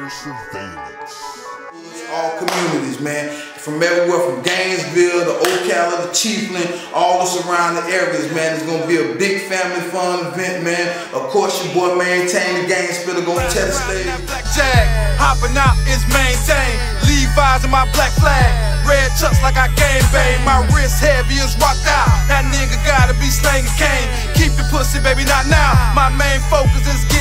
All communities, man. From everywhere, from Gainesville to Ocala to Chiefland, all the surrounding areas, man. It's gonna be a big family fun event, man. Of course, your boy Maintain the Gainesville gonna tell the stage. Black Jag, hopping out is Maintain. Levi's and my black flag. Red chucks like I game bang. My wrist heavy is rocked out. That nigga gotta be slanging cane. Keep your pussy, baby, not now. My main focus is getting